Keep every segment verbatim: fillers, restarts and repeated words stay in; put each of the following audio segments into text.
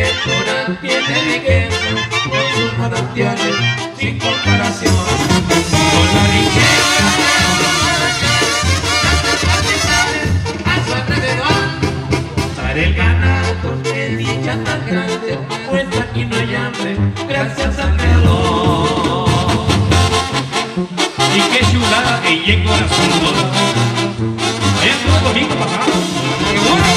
Yecora tiene riqueza, con sus manantiales sin comparación. Con la riqueza de los manantiales a su alrededor, para el ganado de dicha tan grande, pues aquí no hay hambre, gracias al Creador. Y qué chulada que Yecora son dos. Allá estuvo el domingo pasado. ¡Qué bueno!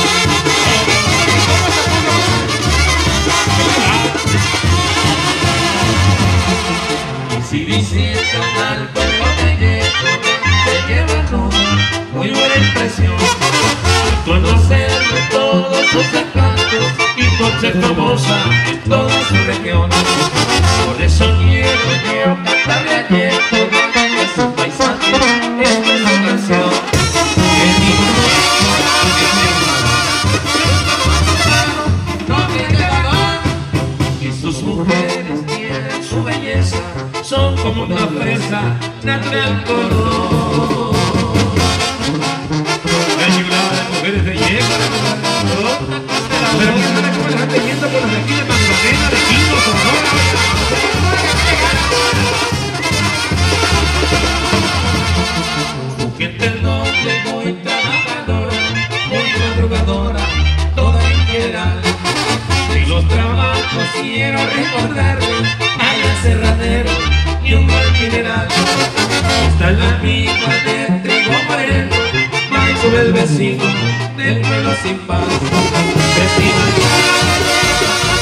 Si visitan al pueblo de Yecora, se llevan una muy buena impresión. Conocer de todos sus encantos y por ser famosa en toda su región. Por eso quiero yo cantarle a Yecora, que es un paisaje, esta es su canción. Que dijo, no tiene valor, y sus mujeres tienen su belleza, son como una fresa natural color. La chulada de mujeres de Yecora, ¿no? Pero que no le como la gente yendo por las de aquí de Magdalena, de Quino, Sonora. Su gente es noble, muy trabajadora, muy madrugadora, toda en general. De los trabajos quiero recordarles a la Cerradero y un buen mineral. Está la amiga de Trigo Moreno, Manso el vecino del pueblo sin paz. Vecino